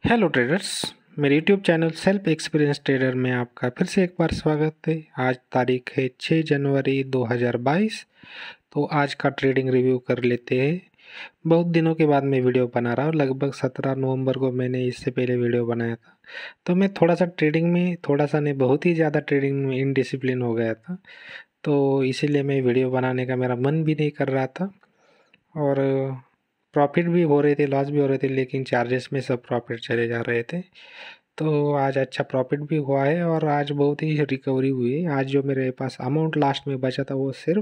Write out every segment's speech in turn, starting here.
Hello traders, मेरे YouTube channel self experience trader में आपका फिर से एक बार स्वागत है। आज तारीख है 6 जनवरी 2022। तो आज का ट्रेडिंग रिव्यू कर लेते हैं। बहुत दिनों के बाद मैं वीडियो बना रहा हूँ। लगभग 17 नवंबर को मैंने इससे पहले वीडियो बनाया था। तो मैं थोड़ा सा ट्रेडिंग में थोड़ा सा नहीं, बहुत ही ज़्यादा ट्रेडिंग में इनडिसिप्लिन हो गया था। तो इसीलिए मैं वीडियो बनाने का मेरा मन भी नहीं कर रहा था और प्रॉफिट भी हो रहे थे, लॉस भी हो रहे थे, लेकिन चार्जेस में सब प्रॉफिट चले जा रहे थे। तो आज अच्छा प्रॉफिट भी हुआ है और आज बहुत ही रिकवरी हुई है। आज जो मेरे पास अमाउंट लास्ट में बचा था वो सिर्फ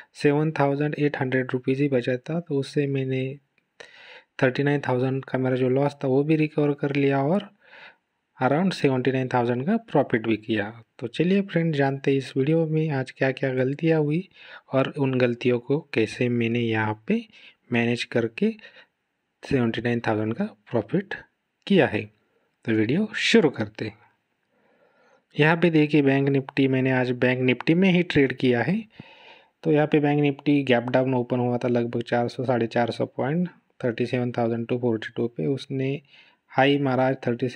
7,800 रुपीज़ ही बचा था। तो उससे मैंने 39,000 का मेरा जो लॉस था वो भी रिकवर कर लिया और अराउंड 79,000 का प्रॉफिट भी किया। तो चलिए फ्रेंड, जानते हैं इस वीडियो में आज क्या क्या गलतियाँ हुई और उन गलतियों को कैसे मैंने यहाँ पे मैनेज करके 79,000 का प्रॉफिट किया है। तो वीडियो शुरू करते हैं। यहाँ पे देखिए बैंक निफ्टी, मैंने आज बैंक निफ्टी में ही ट्रेड किया है। तो यहाँ पे Bank Nifty gap down open हुआ था लगभग 400-450 पॉइंट 37,242 पे। उसने हाई मारा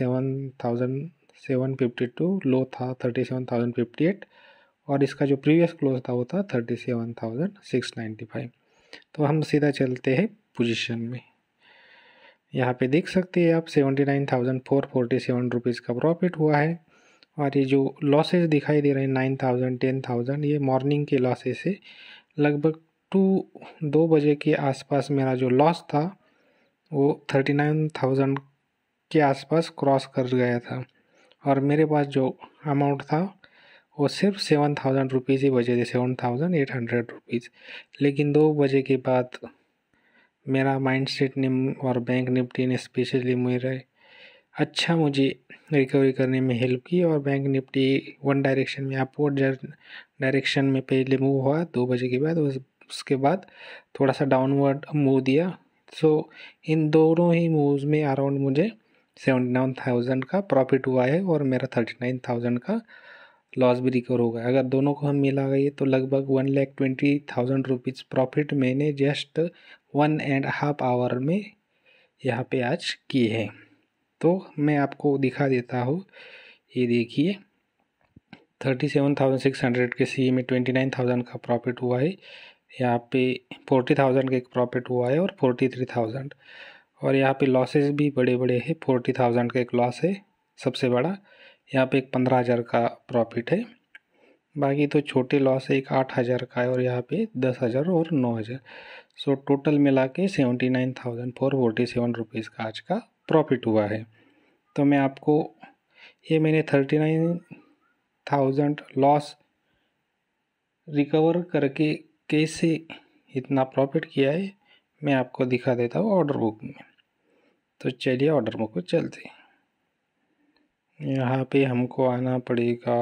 37,752, लो था 37,058 और इसका जो प्रीवियस क्लोज था वो था 37,695। तो हम सीधा चलते हैं पोजीशन में। यहाँ पे देख सकते हैं आप 79,447 रुपीज़ का प्रॉफिट हुआ है। और ये जो लॉसेस दिखाई दे रहे हैं 9,000 10,000, ये मॉर्निंग के लॉसेस है। लगभग 2 बजे के आसपास मेरा जो लॉस था वो 39,000 के आसपास क्रॉस कर गया था और मेरे पास जो अमाउंट था वो सिर्फ 7,000 रुपीज़ ही बचे थे, 7,800 रुपीज़। लेकिन 2 बजे के बाद मेरा माइंडसेट ने और बैंक निफ्टी ने स्पेशली मुझे रिकवरी करने में हेल्प की और बैंक निफ्टी वन डायरेक्शन में अपवर्ड डायरेक्शन में पहले मूव हुआ 2 बजे के बाद, उसके बाद थोड़ा सा डाउनवर्ड मूव दिया। सो इन दोनों ही मूव्स में अराउंड मुझे 79,000 का प्रॉफिट हुआ है और मेरा 39,000 का लॉस भी रिकवर हो गया। अगर दोनों को हम मिला गए तो लगभग 1,20,000 रुपीज़ प्रॉफिट मैंने जस्ट 1.5 आवर में यहाँ पे आज किए हैं। तो मैं आपको दिखा देता हूँ। ये देखिए 37,600 के सी में 29,000 का प्रॉफिट हुआ है। यहाँ पे 40,000 का एक प्रॉफिट हुआ है और 43,000। और यहाँ पे लॉसेस भी बड़े बड़े हैं। 40,000 का एक लॉस है सबसे बड़ा। यहाँ पे एक 15,000 का प्रॉफिट है। बाकी तो छोटे लॉस है, एक 8,000 का है और यहाँ पे 10,000 और 9,000। सो टोटल मिला के 79,447 रुपीज़ का आज का प्रॉफिट हुआ है। तो मैं आपको ये मैंने 39,000 लॉस रिकवर करके कैसे इतना प्रॉफिट किया है मैं आपको दिखा देता हूँ ऑर्डर बुक में। तो चलिए ऑर्डर बुक को चलते हैं। यहाँ पे हमको आना पड़ेगा।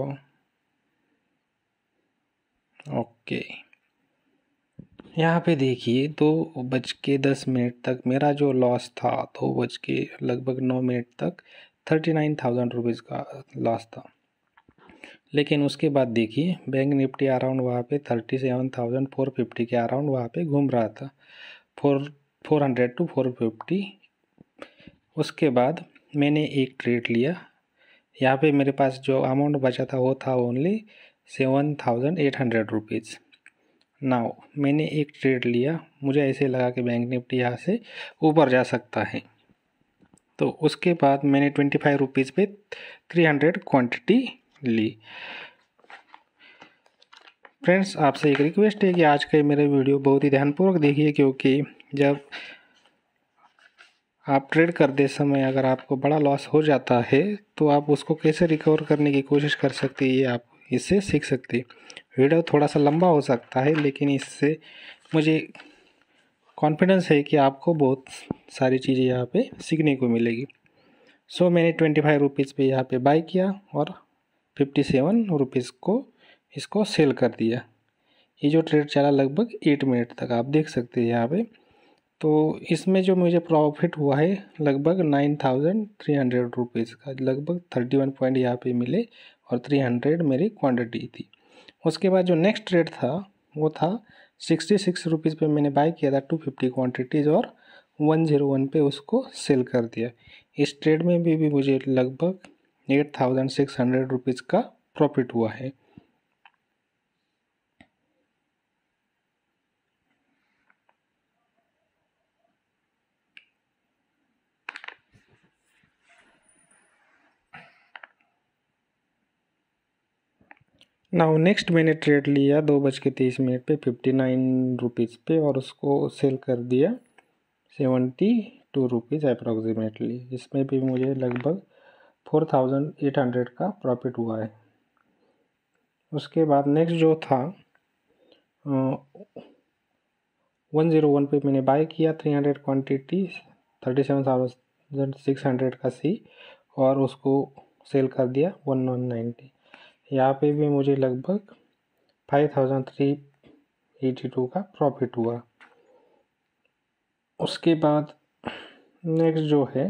ओके, यहाँ पे देखिए 2:10 तक मेरा जो लॉस था, 2:09 तक 39,000 रुपीज़ का लॉस था। लेकिन उसके बाद देखिए बैंक निफ्टी अराउंड वहाँ पे 37,450 के अराउंड वहाँ पे घूम रहा था, 400 to 450। उसके बाद मैंने एक ट्रेड लिया। यहाँ पे मेरे पास जो अमाउंट बचा था वो था ओनली 7,800 रुपीज़। नाउ मैंने एक ट्रेड लिया, मुझे ऐसे लगा कि बैंक निफ्टी यहाँ से ऊपर जा सकता है। तो उसके बाद मैंने 25 रुपीज़ पे 300 क्वांटिटी ली। फ्रेंड्स, आपसे एक रिक्वेस्ट है कि आज का मेरा वीडियो बहुत ही ध्यानपूर्वक देखिए, क्योंकि जब आप ट्रेड करते समय अगर आपको बड़ा लॉस हो जाता है तो आप उसको कैसे रिकवर करने की कोशिश कर सकते हैं, ये आप इससे सीख सकते हैं। वीडियो थोड़ा सा लंबा हो सकता है, लेकिन इससे मुझे कॉन्फिडेंस है कि आपको बहुत सारी चीज़ें यहाँ पे सीखने को मिलेगी। सो मैंने 25 रुपीज़ पे यहाँ पे बाई किया और 57 रुपीज़ को इसको सेल कर दिया। ये जो ट्रेड चला लगभग 8 मिनट तक, आप देख सकते हैं यहाँ पे। तो इसमें जो मुझे प्रॉफिट हुआ है लगभग 9,300 रुपीज़ का, लगभग 31 पॉइंट यहाँ पे मिले और 300 मेरी क्वांटिटी थी। उसके बाद जो नेक्स्ट ट्रेड था वो था 66 रुपीज़ पे मैंने बाय किया था 250 क्वांटिटीज़ और 101 पे उसको सेल कर दिया। इस ट्रेड में भी मुझे लगभग 8600 रुपीज़ का प्रॉफिट हुआ है। नाउ नेक्स्ट मैंने ट्रेड लिया 2:23 पे 59 रुपीज़ पे और उसको सेल कर दिया 72 रुपीज़ अप्रॉक्सीमेटली। इसमें भी मुझे लगभग 4800 का प्रॉफिट हुआ है। उसके बाद नेक्स्ट जो था 101 पे मैंने बाय किया 300 क्वांटिटी 37,600 का सी और उसको सेल कर दिया 1190। यहाँ पे भी मुझे लगभग 5382 का प्रॉफिट हुआ। उसके बाद नेक्स्ट जो है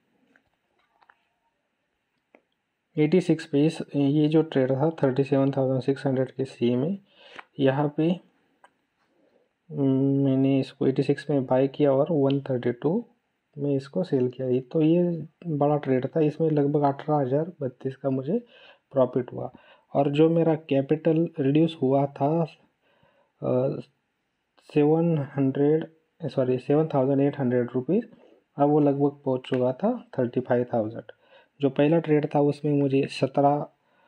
86 पे ये जो ट्रेड था 37,600 के सी में, यहाँ पे मैंने इसको 86 में बाय किया और 132 में इसको सेल किया। तो ये बड़ा ट्रेड था, इसमें लगभग 18,032 का मुझे प्रॉफिट हुआ। और जो मेरा कैपिटल रिड्यूस हुआ था 7,800 रुपीज़, अब वो लगभग पहुंच चुका था 35,000। जो पहला ट्रेड था उसमें मुझे 17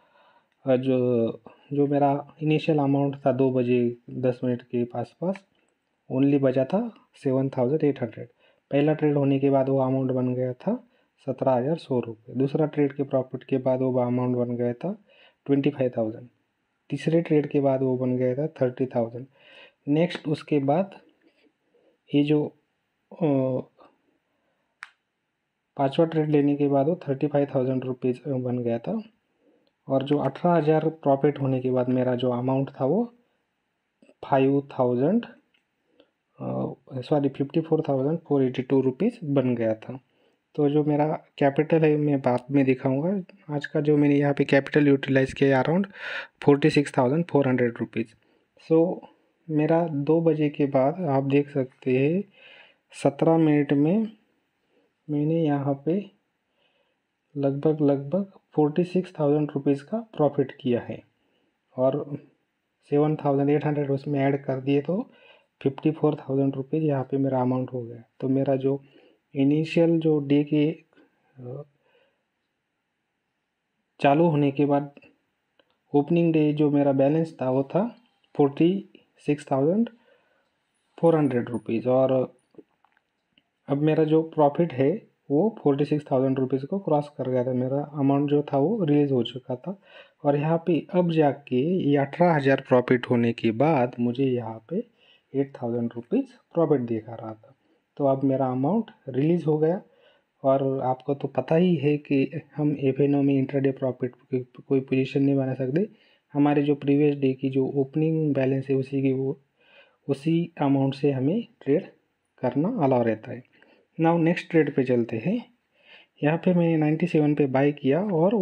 जो मेरा इनिशियल अमाउंट था 2:10 के आसपास ओनली बचा था 7,800। पहला ट्रेड होने के बाद वो अमाउंट बन गया था 17,100 रुपये। दूसरा ट्रेड के प्रॉफिट के बाद वो अमाउंट बन गया था 25,000। तीसरे ट्रेड के बाद वो बन गया था 30,000। नेक्स्ट उसके बाद ये जो पांचवा ट्रेड लेने के बाद वो 35,000 रुपीज़ बन गया था। और जो 18,000 प्रॉफिट होने के बाद मेरा जो अमाउंट था वो 54,482 रुपीज़ बन गया था। तो जो मेरा कैपिटल है मैं बाद में दिखाऊंगा। आज का जो मैंने यहाँ पे कैपिटल यूटिलाइज़ किया अराउंड 46,400 रुपीज़। सो मेरा 2 बजे के बाद आप देख सकते हैं 17 मिनट में मैंने यहाँ पे लगभग 46,000 रुपीज़ का प्रॉफिट किया है और 7,800 उसमें ऐड कर दिए तो 54,000 रुपीज़ यहाँ पे मेरा अमाउंट हो गया। तो मेरा जो इनिशियल जो डे के चालू होने के बाद ओपनिंग डे जो मेरा बैलेंस था वो था 46,400 रुपीज़ और अब मेरा जो प्रॉफिट है वो 46,000 रुपीज़ को क्रॉस कर गया था। मेरा अमाउंट जो था वो रिलीज़ हो चुका था और यहाँ पे अब जाके ये 18,000 प्रॉफिट होने के बाद मुझे यहाँ पे 8,000 रुपीज़ प्रॉफिट दिखा रहा था। तो अब मेरा अमाउंट रिलीज़ हो गया। और आपको तो पता ही है कि हम एफ.एन.ओ में इंट्राडे प्रॉफिट कोई पोजीशन नहीं बना सकते। हमारे जो प्रीवियस डे की जो ओपनिंग बैलेंस है उसी अमाउंट से हमें ट्रेड करना अलाउ रहता है। नाउ नेक्स्ट ट्रेड पे चलते हैं। यहाँ पे मैंने 97 पे बाय किया और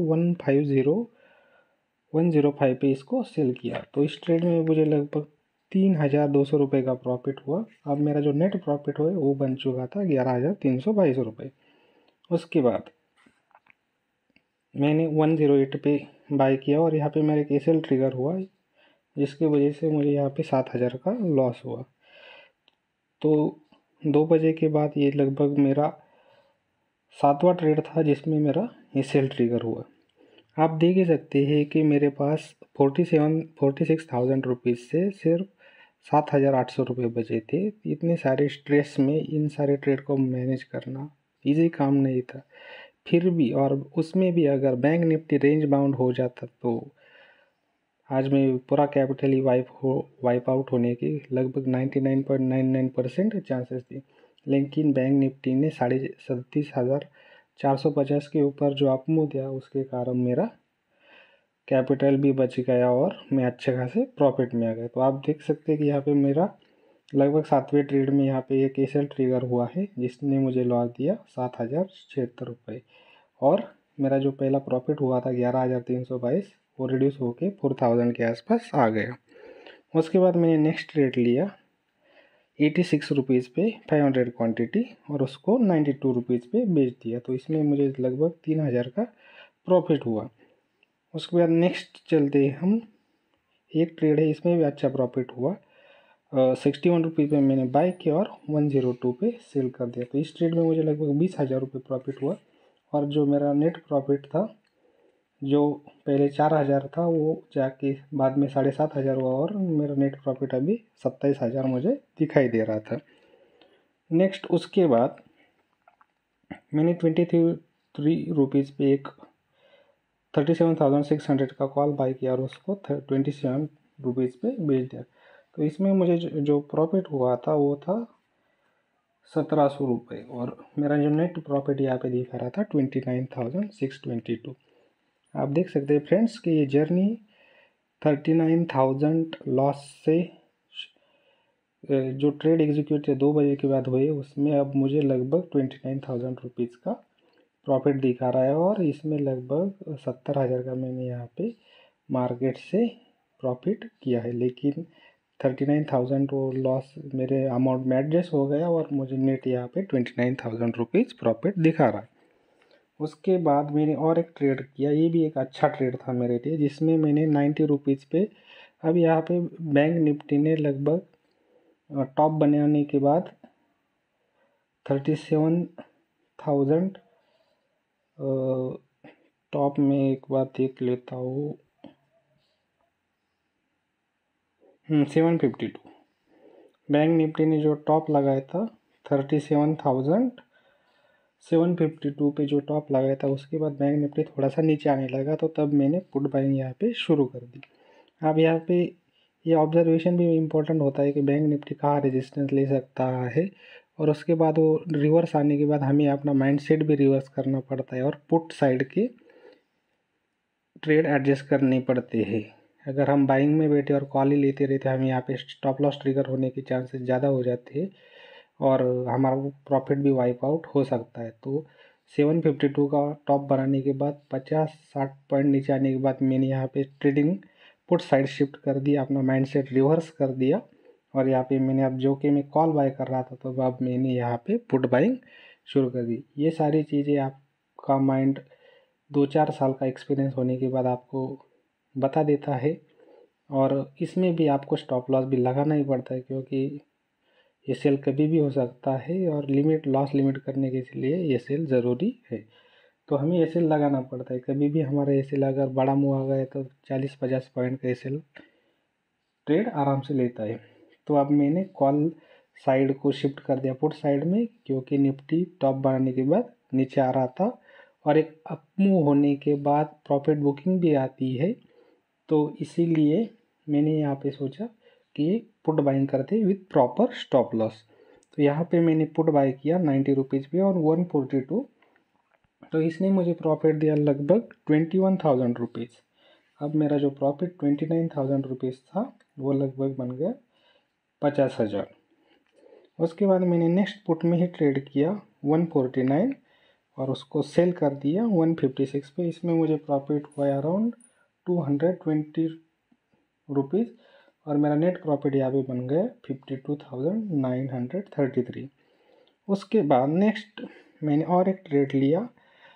105 पे इसको सेल किया। तो इस ट्रेड में मुझे लगभग 3,200 रुपये का प्रॉफिट हुआ। अब मेरा जो नेट प्रॉफिट हुआ वो बन चुका था 11,322 रुपये। उसके बाद मैंने 108 पे बाय किया और यहाँ पे मेरा एक एसएल ट्रिगर हुआ जिसकी वजह से मुझे यहाँ पे 7,000 का लॉस हुआ। तो 2 बजे के बाद ये लगभग मेरा 7वां ट्रेड था जिसमें मेरा एसएल ट्रिगर हुआ। आप देख ही सकते हैं कि मेरे पास 46,000 रुपीज़ से सिर्फ 7,800 रुपये बचे थे। इतने सारे स्ट्रेस में इन सारे ट्रेड को मैनेज करना इजी काम नहीं था। फिर भी और उसमें भी अगर बैंक निफ्टी रेंज बाउंड हो जाता तो आज मैं पूरा कैपिटल ही वाइप आउट होने की लगभग 99.99% चांसेस थी। लेकिन बैंक निफ्टी ने 37,450 के ऊपर जो अप मूव दिया उसके कारण मेरा कैपिटल भी बच गया और मैं अच्छे खासे प्रॉफिट में आ गया। तो आप देख सकते हैं कि यहाँ पे मेरा लगभग 7वें ट्रेड में यहाँ पे एक एसएल ट्रिगर हुआ है जिसने मुझे लॉस दिया 7,076 रुपये और मेरा जो पहला प्रॉफिट हुआ था 11,322 वो रिड्यूस होके 4,000 के आसपास आ गया। उसके बाद मैंने नेक्स्ट ट्रेड लिया ₹86 पे 500 क्वांटिटी और उसको ₹92 पे बेच दिया। तो इसमें मुझे लगभग 3000 का प्रॉफिट हुआ। उसके बाद नेक्स्ट चलते हम, एक ट्रेड है इसमें भी अच्छा प्रॉफिट हुआ। ₹61 पे मैंने बाय किया और 102 पे सेल कर दिया। तो इस ट्रेड में मुझे लगभग ₹20,000 प्रॉफिट हुआ। और जो मेरा नेट प्रॉफिट था, जो पहले 4,000 था, वो जाके बाद में 7,500 हुआ और मेरा नेट प्रॉफिट अभी 27,000 मुझे दिखाई दे रहा था। नेक्स्ट उसके बाद मैंने ₹23 पे एक 37,600 का कॉल बाय किया और उसको ₹27 पे बेच दिया। तो इसमें मुझे जो प्रॉफिट हुआ था वो था ₹1,700 और मेरा जो नेट प्रॉफिट यहाँ पे दिखा रहा था 29,622। आप देख सकते हैं फ्रेंड्स कि ये जर्नी 39,000 लॉस से जो ट्रेड एग्जीक्यूट 2 बजे के बाद हुए, उसमें अब मुझे लगभग 29,000 का प्रॉफिट दिखा रहा है। और इसमें लगभग 70,000 का मैंने यहाँ पे मार्केट से प्रॉफिट किया है, लेकिन 39,000 वो लॉस मेरे अमाउंट में एडजस्ट हो गया और मुझे नेट यहाँ पे 29,000 प्रॉफिट दिखा रहा है। उसके बाद मैंने और एक ट्रेड किया, ये भी एक अच्छा ट्रेड था मेरे लिए, जिसमें मैंने ₹90 पे, अब यहाँ पे बैंक निफ्टी ने लगभग टॉप बनाने के बाद 37,000 टॉप में एक बार देख लेता हूँ, 752 बैंक निफ्टी ने जो टॉप लगाया था 37,752 पे जो टॉप लगाया था, उसके बाद बैंक निफ्टी थोड़ा सा नीचे आने लगा, तो तब मैंने पुट बाइंग यहाँ पे शुरू कर दी। अब यहाँ पे ये ऑब्जर्वेशन भी इम्पोर्टेंट होता है कि बैंक निफ्टी कहाँ रेजिस्टेंस ले सकता है, और उसके बाद वो रिवर्स आने के बाद हमें अपना माइंडसेट भी रिवर्स करना पड़ता है और पुट साइड के ट्रेड एडजस्ट करने पड़ते हैं। अगर हम बाइंग में बैठे और कॉल ही लेते रहते, हमें यहाँ पे स्टॉप लॉस ट्रिगर होने के चांसेस ज़्यादा हो जाते हैं और हमारा प्रॉफिट भी वाइप आउट हो सकता है। तो 752 का टॉप बनाने के बाद 50-60 पॉइंट नीचे आने के बाद मैंने यहाँ पे ट्रेडिंग पुट साइड शिफ्ट कर दिया, अपना माइंडसेट रिवर्स कर दिया और यहाँ पे मैंने अब जो कि मैं कॉल बाय कर रहा था, तो अब मैंने यहाँ पे पुट बाइंग शुरू कर दी। ये सारी चीज़ें आपका माइंड 2-4 साल का एक्सपीरियंस होने के बाद आपको बता देता है, और इसमें भी आपको स्टॉप लॉस भी लगाना ही पड़ता है, क्योंकि ये सेल कभी भी हो सकता है और लिमिट लॉस लिमिट करने के लिए ये सेल ज़रूरी है। तो हमें ये सेल लगाना पड़ता है। कभी भी हमारा ये सेल अगर बड़ा मूव आ गया तो 40-50 पॉइंट का ये सेल ट्रेड आराम से लेता है। तो अब मैंने कॉल साइड को शिफ्ट कर दिया पुट साइड में, क्योंकि निफ्टी टॉप बनाने के बाद नीचे आ रहा था और एक अप मूव होने के बाद प्रॉफिट बुकिंग भी आती है, तो इसीलिए मैंने यहाँ पे सोचा कि पुट बाइंग करते विथ प्रॉपर स्टॉप लॉस। तो यहाँ पे मैंने पुट बाय किया ₹90 पे और 142, तो इसने मुझे प्रॉफिट दिया लगभग ₹21,000। अब मेरा जो प्रॉफिट ₹29,000 था वो लगभग बन गया 50,000। उसके बाद मैंने नेक्स्ट पुट में ही ट्रेड किया 149 और उसको सेल कर दिया 156 पे। इसमें मुझे प्रॉफिट हुआ अराउंड ₹220 और मेरा नेट प्रॉफिट यहाँ पे बन गया 52,933। उसके बाद नेक्स्ट मैंने और एक ट्रेड लिया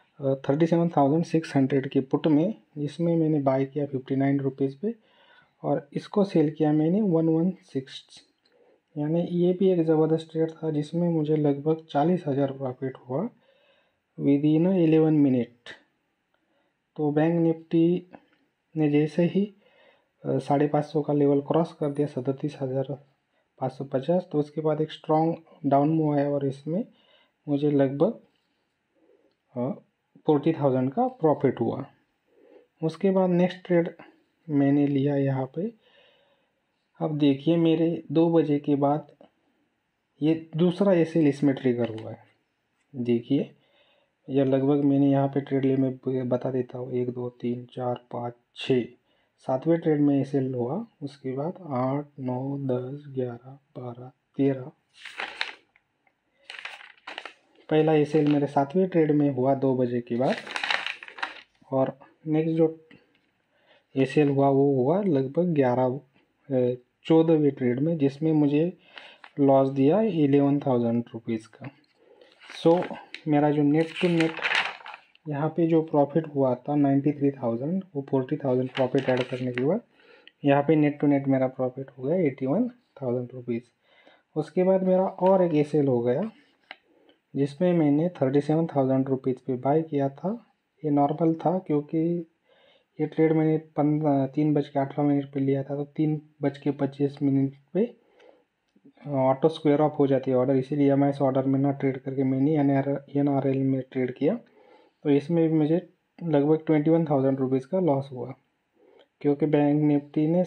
37,600 के पुट में, जिसमें मैंने बाय किया ₹59 पे और इसको सेल किया मैंने 116। यानी ये भी एक ज़बरदस्त ट्रेड था, जिसमें मुझे लगभग 40,000 प्रॉफिट हुआ विद इन 11 मिनट। तो बैंक निफ्टी ने जैसे ही 550 का लेवल क्रॉस कर दिया 37,550, तो उसके बाद एक स्ट्रॉन्ग डाउन मूव आया और इसमें मुझे लगभग 40,000 का प्रॉफिट हुआ। उसके बाद नेक्स्ट ट्रेड मैंने लिया यहाँ पे। अब देखिए मेरे 2 बजे के बाद ये दूसरा एसेल इसमें ट्रिगर हुआ है। देखिए यह लगभग मैंने यहाँ पे ट्रेड ले मैं बता देता हूँ, 1 2 3 4 5 6 7वें ट्रेड में एसेल हुआ। उसके बाद 8 9 10 11 12 13 पहला एसेल मेरे 7वें ट्रेड में हुआ 2 बजे के बाद, और नेक्स्ट जो एसेल हुआ वो हुआ लगभग 14वें ट्रेड में, जिसमें मुझे लॉस दिया 11,000 रुपीज़ का। सो मेरा जो नेट टू नेट यहाँ पे जो प्रॉफिट हुआ था 93,000, वो 40,000 प्रॉफिट ऐड करने के बाद यहाँ पे नेट टू नेट मेरा प्रॉफिट हो गया 81,000 रुपीज़। उसके बाद मेरा और एक एसेल हो गया जिसमें मैंने 37,000 रुपीज़ पे बाय किया था। ये नॉर्मल था क्योंकि ये ट्रेड मैंने 3:18 पे लिया था, तो 3:25 पे ऑटो स्क्वायर ऑफ हो जाती है ऑर्डर, इसीलिए मैं इस ऑर्डर में ना ट्रेड करके मैंने NRL में ट्रेड किया। तो इसमें भी मुझे लगभग 21,000 रुपीज़ का लॉस हुआ क्योंकि बैंक निफ्टी ने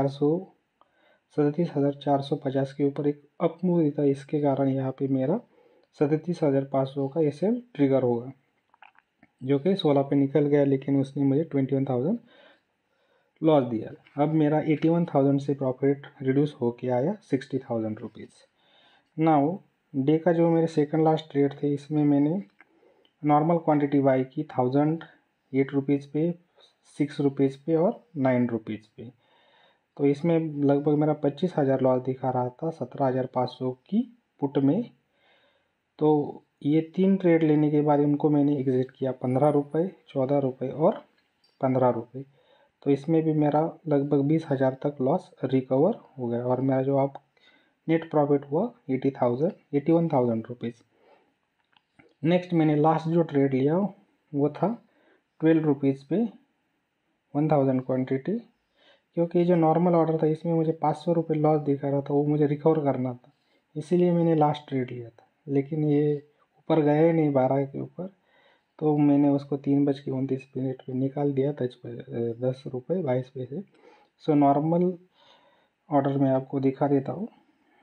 37,450 के ऊपर एक अप मूव था। इसके कारण यहाँ पे मेरा 37,500 का एसएल ट्रिगर होगा, जो कि 16 पे निकल गया, लेकिन उसने मुझे 21,000 लॉस दिया। अब मेरा 81,000 से प्रॉफिट रिड्यूस होके आया 60,000 रुपीज़। नाउ डे का जो मेरे सेकंड लास्ट ट्रेड थे, इसमें मैंने नॉर्मल क्वांटिटी बाई की 1,008 रुपीज़ पे, 6 रुपीज़ पे और 9 रुपीज़ पे। तो इसमें लगभग मेरा 25,000 लॉस दिखा रहा था 17,500 की पुट में। तो ये 3 ट्रेड लेने के बाद उनको मैंने एग्जिट किया 15 रुपये, 14 रुपये और 15 रुपये। तो इसमें भी मेरा लगभग 20,000 तक लॉस रिकवर हो गया और मेरा जो आप नेट प्रॉफिट हुआ 81,000 रुपीज़। नेक्स्ट मैंने लास्ट जो ट्रेड लिया वो था 12 रुपीज़ पे 1,000 क्वांटिटी, क्योंकि जो नॉर्मल ऑर्डर था इसमें मुझे 500 रुपये लॉस दिखा रहा था, वो मुझे रिकवर करना था, इसीलिए मैंने लास्ट ट्रेड लिया था। लेकिन ये ऊपर गया ही नहीं 12 के ऊपर, तो मैंने उसको 3:29 पे निकाल दिया 10 रुपये 22 पैसे। सो नॉर्मल ऑर्डर में आपको दिखा देता हूँ।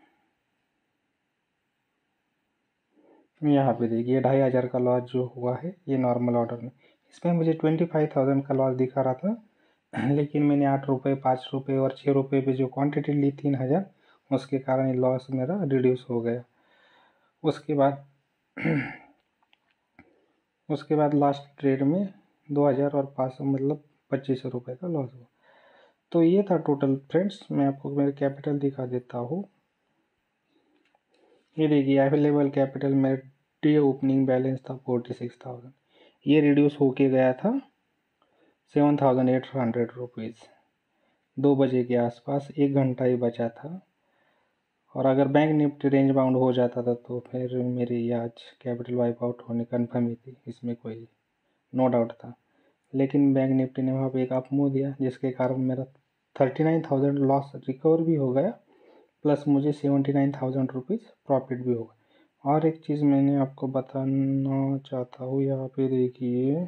यहाँ पे देखिए 2,500 का लॉस जो हुआ है ये नॉर्मल ऑर्डर में। इसमें मुझे 25,000 का लॉस दिखा रहा था, लेकिन मैंने 8 रुपये, 5 रुपये और 6 रुपये पे जो क्वांटिटी ली 3,000, उसके कारण ये लॉस मेरा रिड्यूस हो गया। उसके बाद लास्ट ट्रेड में 2,000 और 500 मतलब 2,500 रुपये का लॉस हुआ। तो ये था टोटल फ्रेंड्स। मैं आपको मेरे कैपिटल दिखा देता हूँ। ये देखिए अवेलेबल कैपिटल मेरे डे ओपनिंग बैलेंस था 46,000, ये रिड्यूस होके गया था 7,800 रुपीज़ 2 बजे के आसपास। 1 घंटा ही बचा था, और अगर बैंक निफ्टी रेंज बाउंड हो जाता था तो फिर मेरी आज कैपिटल वाइप आउट होने कन्फर्म ही थी, इसमें कोई नो डाउट था। लेकिन बैंक निफ्टी ने वहाँ पे एक अप मूव दिया, जिसके कारण मेरा 39,000 लॉस रिकवर भी हो गया, प्लस मुझे 79,000 रुपीज़ प्रॉफिट भी होगा। और एक चीज़ मैंने आपको बताना चाहता हूँ, यहाँ पे देखिए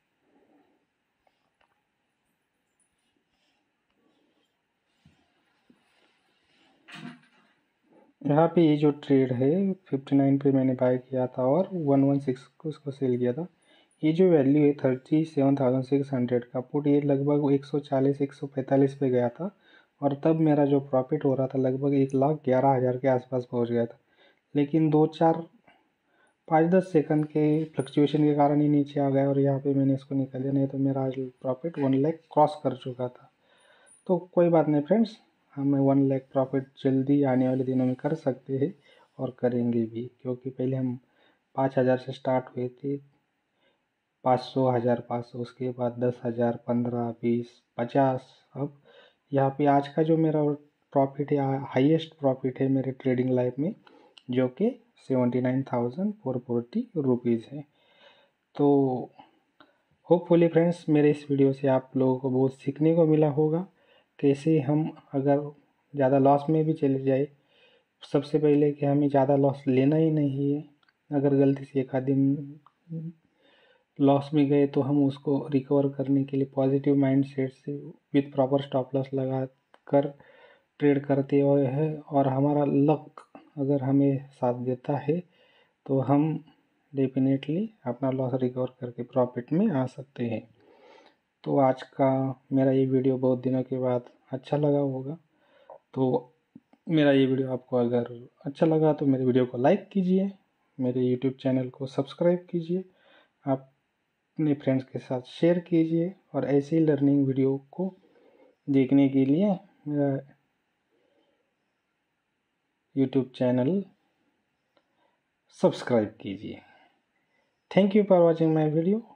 यहाँ पे ये जो ट्रेड है 59 पे मैंने बाय किया था और 116 को उसको सेल किया था। ये जो वैल्यू है 37,600 का पुट, ये लगभग 140-145 पे गया था, और तब मेरा जो प्रॉफिट हो रहा था लगभग 1,11,000 के आसपास पहुँच गया था। लेकिन 5-10 सेकंड के फ्लक्चुएशन के कारण ही नीचे आ गया और यहाँ पे मैंने इसको निकाल दिया, नहीं तो मेरा आज प्रॉफिट 1 लाख क्रॉस कर चुका था। तो कोई बात नहीं फ्रेंड्स, हम 1 लाख प्रॉफिट जल्दी आने वाले दिनों में कर सकते हैं और करेंगे भी, क्योंकि पहले हम 5,000 से स्टार्ट हुए थे, 500, 1,500, उसके बाद 10,000, 15, 20, 50। अब यहाँ पे आज का जो मेरा प्रॉफिट है, हाईएस्ट प्रॉफिट है मेरे ट्रेडिंग लाइफ में, जो कि 79,440 रुपीज़ है। तो होपफुली फ्रेंड्स मेरे इस वीडियो से आप लोगों को बहुत सीखने को मिला होगा, कैसे हम अगर ज़्यादा लॉस में भी चले जाए, सबसे पहले कि हमें ज़्यादा लॉस लेना ही नहीं है। अगर गलती से एक आध दिन लॉस में गए तो हम उसको रिकवर करने के लिए पॉजिटिव माइंड सेट से विथ प्रॉपर स्टॉप लॉस लगा कर ट्रेड करते हुए हैं, और हमारा लक अगर हमें साथ देता है तो हम डेफिनेटली अपना लॉस रिकवर करके प्रॉफिट में आ सकते हैं। तो आज का मेरा ये वीडियो बहुत दिनों के बाद अच्छा लगा होगा, तो मेरा ये वीडियो आपको अगर अच्छा लगा तो मेरे वीडियो को लाइक कीजिए, मेरे यूट्यूब चैनल को सब्सक्राइब कीजिए, आप अपने फ्रेंड्स के साथ शेयर कीजिए, और ऐसे ही लर्निंग वीडियो को देखने के लिए मेरा यूट्यूब चैनल सब्सक्राइब कीजिए। Thank you for watching my video.